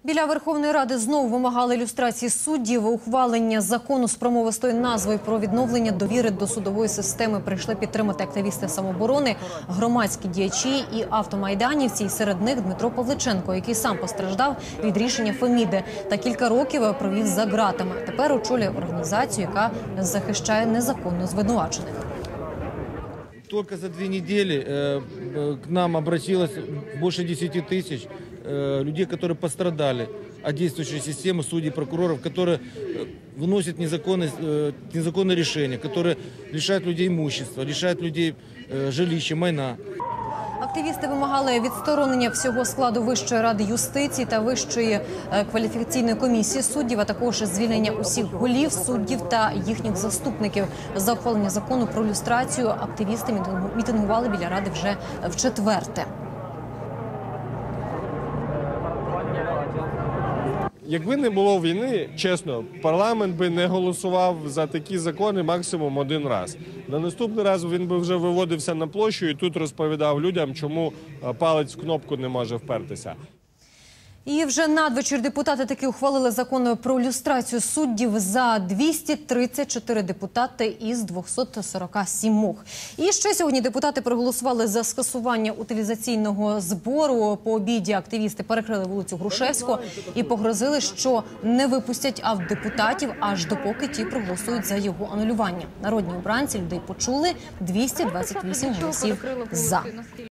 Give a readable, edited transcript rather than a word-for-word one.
Біля Верховної Ради знову вимагали люстрації суддів. Ухвалення закону з промовистою назвою про відновлення довіри до судової системи прийшли підтримати активісти самооборони, громадські діячі і автомайданівці. І серед них Дмитро Павличенко, який сам постраждав від рішення Феміди та кілька років провів за ґратами. Тепер очолює організацію, яка захищає незаконно звинувачених. Только за 2 недели к нам обратилось больше 10 тысяч людей, которые пострадали от действующей системы судей, прокуроров, которые выносят незаконные решения, которые лишают людей имущества, лишают людей жилища, майна. Активісти вимагали відсторонення всього складу Вищої ради юстиції та Вищої кваліфікаційної комісії суддів, а також звільнення усіх голів суддів та їхніх заступників. За ухвалення закону про люстрацію активісти мітингували біля Ради вже вчетверте. Якби не було війни, чесно, парламент би не голосував за такі закони максимум один раз. На наступний раз він би вже виводився на площу і тут розповідав людям, чому палець в кнопку не може впертися. І вже надвечір депутати таки ухвалили закон про люстрацію суддів за 234 депутати із 247. І ще сьогодні депутати проголосували за скасування утилізаційного збору. По обіді активісти перекрили вулицю Грушевську і погрозили, що не випустять депутатів, аж допоки ті проголосують за його анулювання. Народні обранці людей почули, 228 голосів «за».